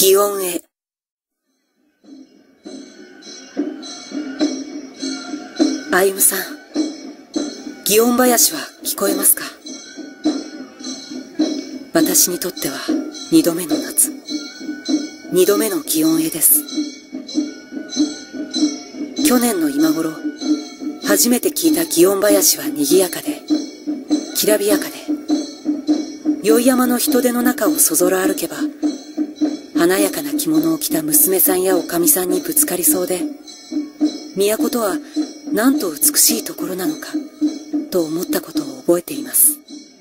祇園へ。歩さん、祇園林は聞こえますか？私にとっては二度目の夏、二度目の祇園へです。去年の今頃、初めて聞いた祇園林は賑やかで、きらびやかで、宵山の人手の中をそぞろ歩けば、華やかな着物を着た娘さんやおかみさんにぶつかりそうで、都とはなんと美しいところなのか、と思ったことを覚えています。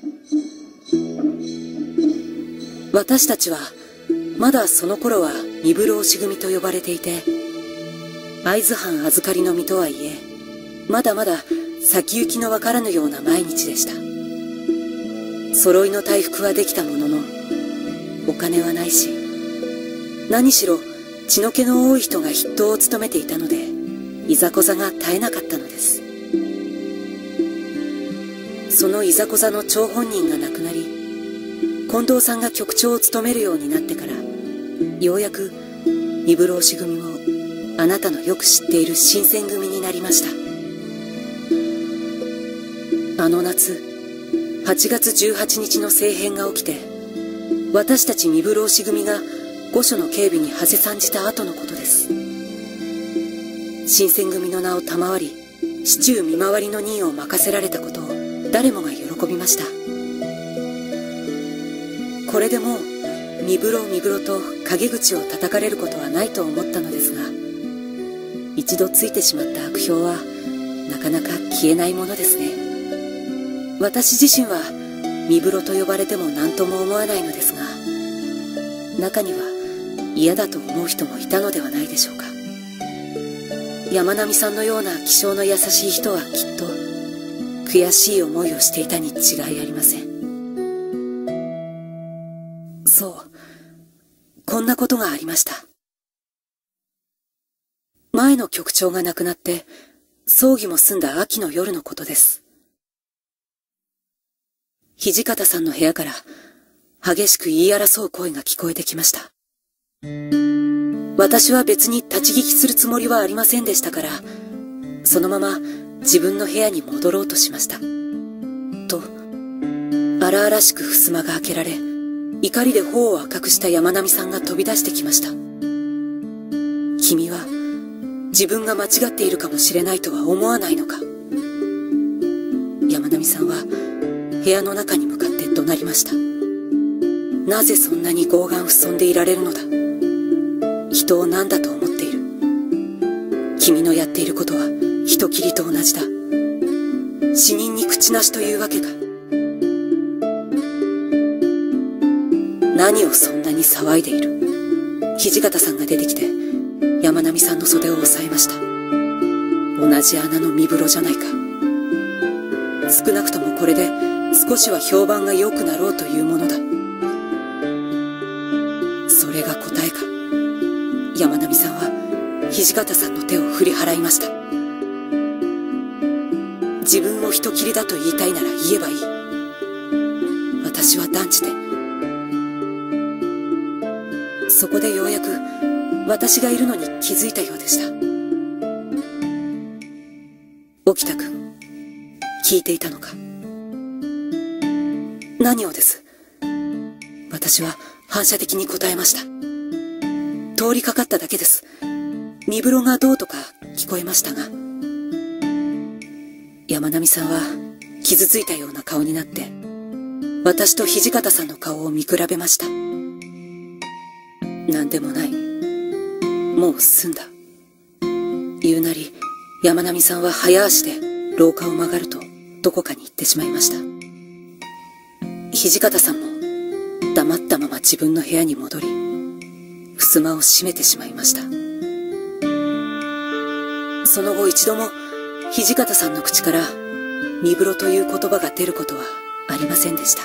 私たちは、まだその頃は三風浪士組と呼ばれていて、会津藩預かりの身とはいえ、まだまだ先行きのわからぬような毎日でした。揃いの大服はできたものの、お金はないし、何しろ血の気の多い人が筆頭を務めていたので、いざこざが絶えなかったのです。そのいざこざの張本人が亡くなり、近藤さんが局長を務めるようになってから、ようやく三風浪士組もあなたのよく知っている新選組になりました。あの夏、8月18日の政変が起きて、私たち三風浪士組が御所の警備にはせ参じた後のことです。新選組の名を賜り、市中見回りの任を任せられたことを誰もが喜びました。これでもう三風浪三風浪と陰口を叩かれることはないと思ったのですが、一度ついてしまった悪評はなかなか消えないものですね。私自身は三風浪と呼ばれても何とも思わないのですが、中には嫌だと思う人もいたのではないでしょうか。山並さんのような気性の優しい人はきっと悔しい思いをしていたに違いありません。そう、こんなことがありました。前の局長が亡くなって葬儀も済んだ秋の夜のことです。土方さんの部屋から激しく言い争う声が聞こえてきました。私は別に立ち聞きするつもりはありませんでしたから、そのまま自分の部屋に戻ろうとしました。と、荒々しく襖が開けられ、怒りで頬を赤くした山並さんが飛び出してきました。君は自分が間違っているかもしれないとは思わないのか。山並さんは部屋の中に向かって怒鳴りました。なぜそんなに傲岸不遜でいられるのだ。人を何だと思っている。君のやっていることは人斬りと同じだ。死人に口なしというわけか。何をそんなに騒いでいる。土方さんが出てきて山並さんの袖を押さえました。同じ穴の三風浪じゃないか。少なくともこれで少しは評判が良くなろうというものだ。それが答えか。山並さんは土方さんの手を振り払いました。自分を人斬りだと言いたいなら言えばいい。私は断じて。そこでようやく私がいるのに気づいたようでした。沖田君、聞いていたのか。何をです。私は反射的に答えました。通りかかっただけです。三風浪がどうとか聞こえましたが。山並さんは傷ついたような顔になって、私と土方さんの顔を見比べました。なんでもない。もう済んだ。言うなり、山並さんは早足で廊下を曲がるとどこかに行ってしまいました。土方さんも黙ったまま自分の部屋に戻り、襖を閉めてしまいました。その後一度も土方さんの口から三風浪という言葉が出ることはありませんでした。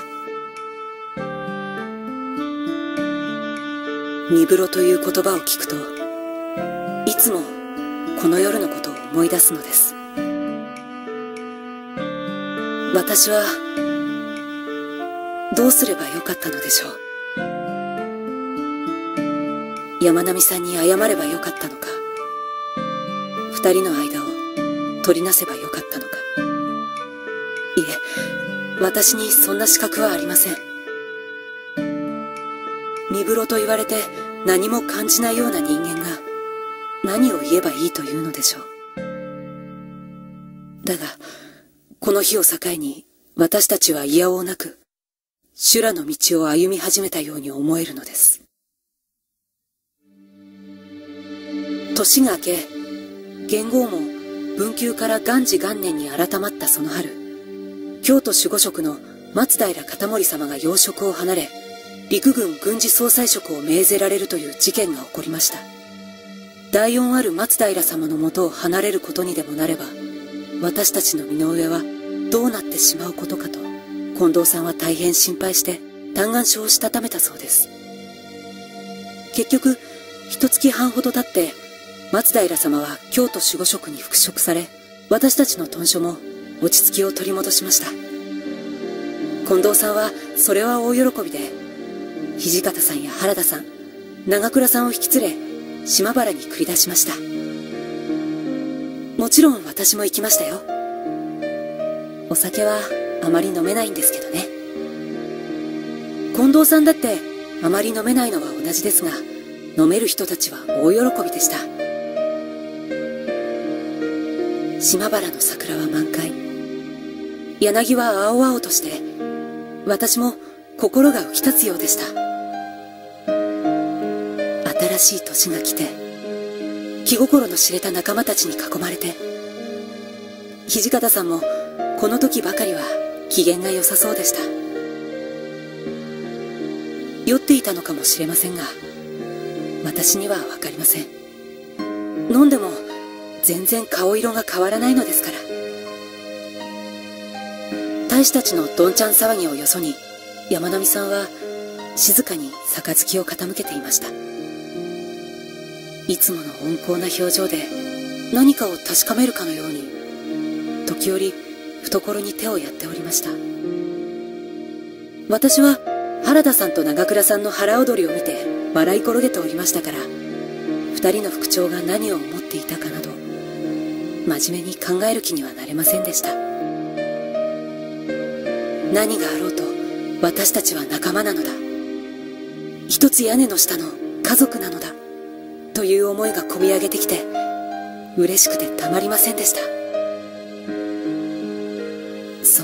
三風浪という言葉を聞くと、いつもこの夜のことを思い出すのです。私はどうすればよかったのでしょう。 山並さんに謝ればよかったのか、二人の間を取りなせばよかったのか。いえ、私にそんな資格はありません。身風呂と言われて何も感じないような人間が何を言えばいいというのでしょう。だが、この日を境に私たちはいやおうなく修羅の道を歩み始めたように思えるのです。年が明け、元号も文久から元治元年に改まったその春、京都守護職の松平片盛様が要職を離れ、陸軍軍事総裁職を命ぜられるという事件が起こりました。第四ある松平様のもとを離れることにでもなれば、私たちの身の上はどうなってしまうことかと、近藤さんは大変心配して嘆願書をしたためたそうです。結局、一月半ほど経って、松平様は京都守護職に復職され、私たちの屯所も落ち着きを取り戻しました。近藤さんはそれは大喜びで、土方さんや原田さん、長倉さんを引き連れ、島原に繰り出しました。もちろん私も行きましたよ。お酒はあまり飲めないんですけどね。近藤さんだってあまり飲めないのは同じですが、飲める人たちは大喜びでした。島原の桜は満開。柳は青々として、私も心が浮き立つようでした。新しい年が来て、気心の知れた仲間たちに囲まれて、土方さんもこの時ばかりは機嫌が良さそうでした。酔っていたのかもしれませんが、私にはわかりません。飲んでも全然顔色が変わらないのですから。大使たちのどんちゃん騒ぎをよそに、山並さんは静かに杯を傾けていました。いつもの温厚な表情で何かを確かめるかのように、時折懐に手をやっておりました。私は原田さんと長倉さんの腹踊りを見て笑い転げておりましたから、二人の副長が何を思っていたかなど真面目に考える気にはなれませんでした。何があろうと私たちは仲間なのだ、一つ屋根の下の家族なのだという思いがこみ上げてきて、嬉しくてたまりませんでした。そう、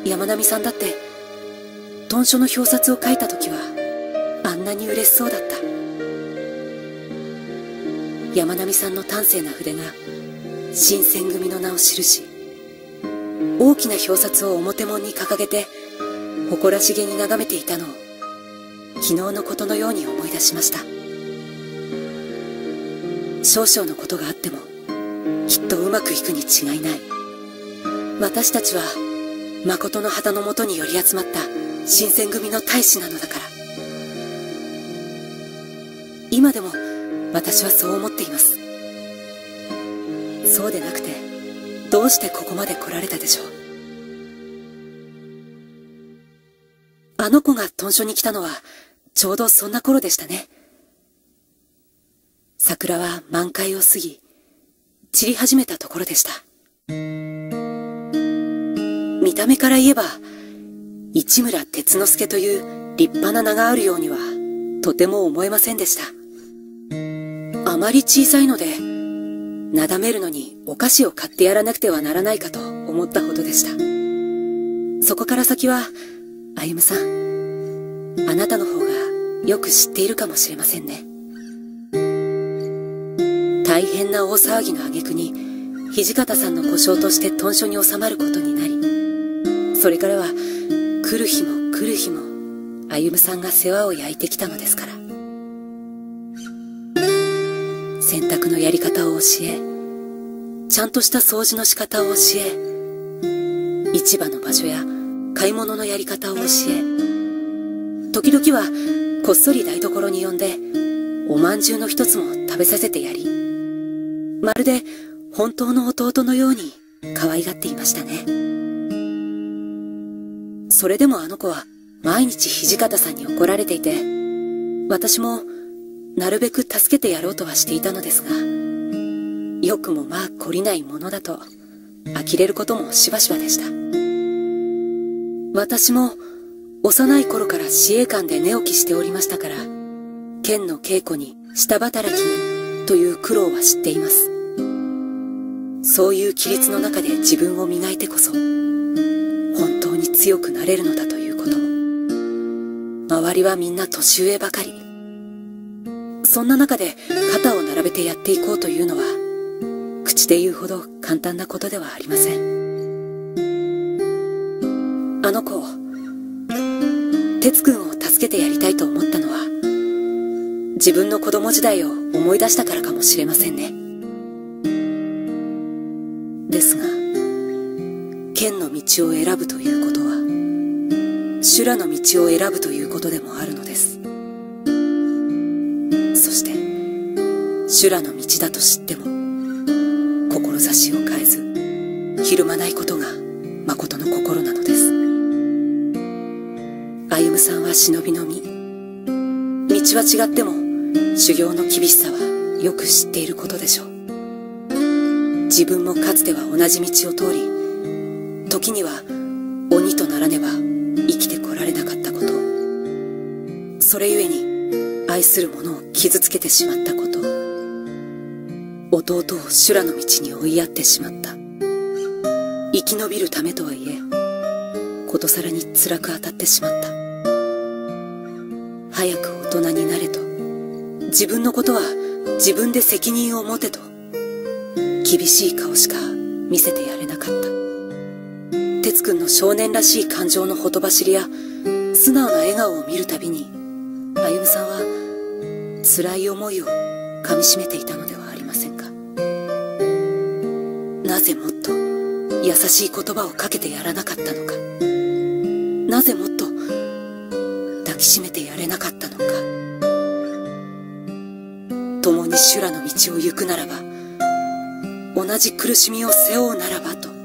山並さんだって屯所の表札を書いた時はあんなに嬉しそうだった。山並さんの端正な筆が新選組の名を記し、大きな表札を表門に掲げて誇らしげに眺めていたのを昨日のことのように思い出しました。少々のことがあってもきっとうまくいくに違いない。私たちは誠の旗のもとに寄り集まった新選組の大使なのだから。今でも私はそう思っています。そうでなくてどうしてここまで来られたでしょう。あの子が屯所に来たのはちょうどそんな頃でしたね。桜は満開を過ぎ散り始めたところでした。見た目から言えば市村鉄之助という立派な名があるようにはとても思えませんでした。あまり小さいのでなだめるのにお菓子を買ってやらなくてはならないかと思ったほどでした。そこから先は歩さん、あなたの方がよく知っているかもしれませんね。大変な大騒ぎの挙句に土方さんの故障として屯所に収まることになり、それからは来る日も来る日も歩さんが世話を焼いてきたのですから。洗濯のやり方を教え、ちゃんとした掃除の仕方を教え、市場の場所や買い物のやり方を教え、時々はこっそり台所に呼んでおまんじゅうの一つも食べさせてやり、まるで本当の弟のように可愛がっていましたね。それでもあの子は毎日土方さんに怒られていて、私もなるべく助けてやろうとはしていたのですが、よくもまあ懲りないものだと呆れることもしばしばでした。私も幼い頃から司令官で寝起きしておりましたから、剣の稽古に下働きにという苦労は知っています。そういう規律の中で自分を磨いてこそ本当に強くなれるのだということも。周りはみんな年上ばかり。そんな中で肩を並べてやっていこうというのは口で言うほど簡単なことではありません。あの子、哲くんを助けてやりたいと思ったのは自分の子供時代を思い出したからかもしれませんね。ですが、剣の道を選ぶということは修羅の道を選ぶということでもあるのです。そして修羅の道だと知っても志を変えずひるまないことが誠の心なのです。歩さんは忍びの身。道は違っても修行の厳しさはよく知っていることでしょう。自分もかつては同じ道を通り、時には鬼とならねば生きてこられなかったこと、それゆえに愛する者を傷つけてしまったこと、弟を修羅の道に追いやってしまった。生き延びるためとはいえことさらに辛く当たってしまった。早く大人になれと、自分のことは自分で責任を持てと厳しい顔しか見せてやれなかった。哲くんの少年らしい感情のほとばしりや素直な笑顔を見るたびに歩さんは辛い思いをかみしめていたのではありませんか。なぜもっと優しい言葉をかけてやらなかったのか。なぜもっと抱きしめてやれなかったのか。共に修羅の道を行くならば、同じ苦しみを背負うならばと。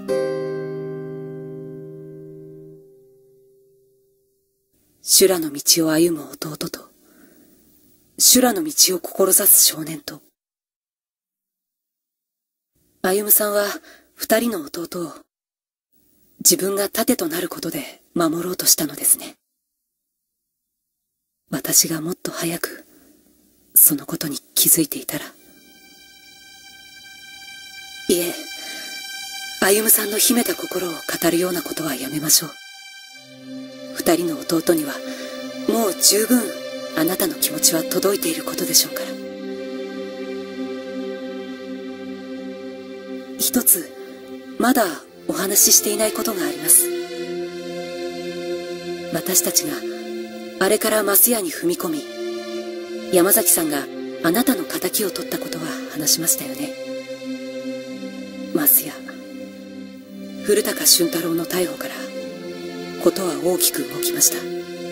修羅の道を歩む弟と、修羅の道を志す少年と。歩さんは二人の弟を自分が盾となることで守ろうとしたのですね。私がもっと早くそのことに気づいていたら。いえ、歩さんの秘めた心を語るようなことはやめましょう。二人の弟にはもう十分あなたの気持ちは届いていることでしょうから。一つまだお話ししていないことがあります。私たちがあれから増屋に踏み込み、山崎さんがあなたの敵を取ったことは話しましたよね。増屋、古高俊太郎の逮捕からことは大きく動きました。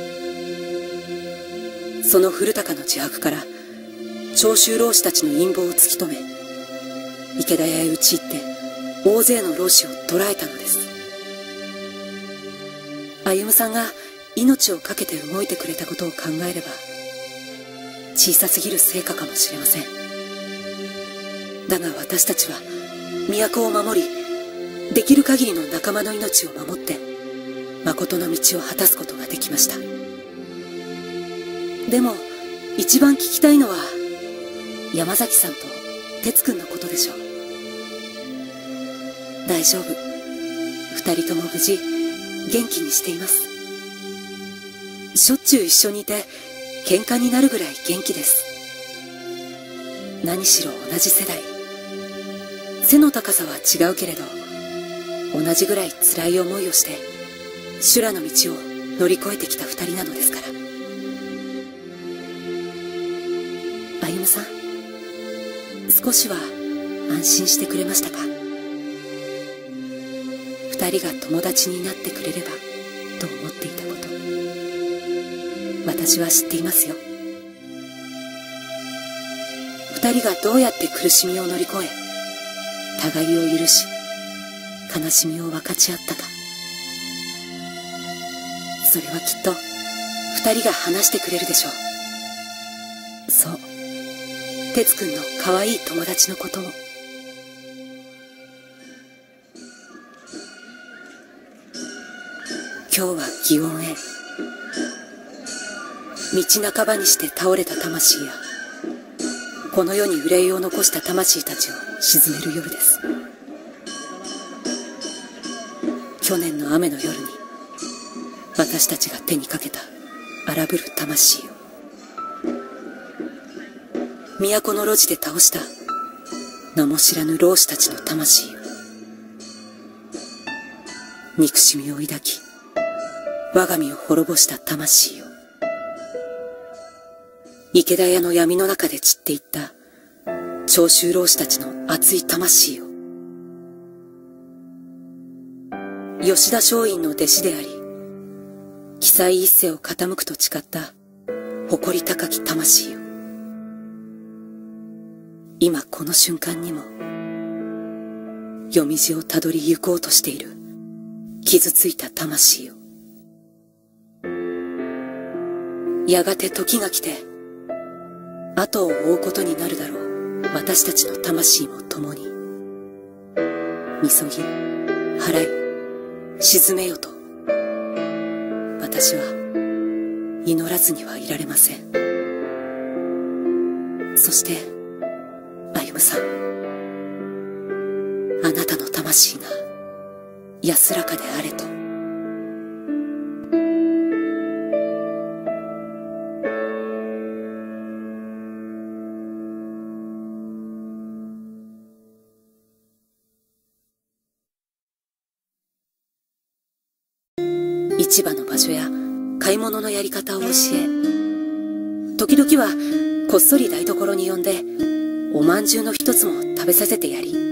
その古高の自白から長州浪士たちの陰謀を突き止め、池田屋へ討ち入って大勢の浪士を捕らえたのです。歩さんが命を懸けて動いてくれたことを考えれば小さすぎる成果かもしれません。だが私たちは都を守り、できる限りの仲間の命を守って誠の道を果たすことができました。でも一番聞きたいのは山崎さんと哲くんのことでしょう。大丈夫、二人とも無事元気にしています。しょっちゅう一緒にいて喧嘩になるぐらい元気です。何しろ同じ世代、背の高さは違うけれど同じぐらい辛い思いをして修羅の道を乗り越えてきた二人なのですから。歩さん、少しは安心してくれましたか。二人が友達になってくれればと思っていたこと、私は知っていますよ。二人がどうやって苦しみを乗り越え、互いを許し悲しみを分かち合ったか。それはきっと二人が話してくれるでしょう。そう、 哲くんの可愛い友達のことも。今日は祇園へ。道半ばにして倒れた魂や、この世に憂いを残した魂たちを鎮める夜です。去年の雨の夜に私たちが手にかけた荒ぶる魂よ。都の路地で倒した名も知らぬ老子たちの魂よ。憎しみを抱き我が身を滅ぼした魂よ。池田屋の闇の中で散っていった長州老子たちの熱い魂よ。吉田松陰の弟子であり奇才一世を傾くと誓った誇り高き魂よ。今この瞬間にも夜道をたどり行こうとしている傷ついた魂よ。やがて時が来て後を追うことになるだろう私たちの魂も共にみそぎ払い沈めよと私は祈らずにはいられません。そして歩さん、あなたの魂が安らかであれと。市場の場所や買い物のやり方を教え、時々はこっそり台所に呼んでおまんじゅうの一つも食べさせてやり、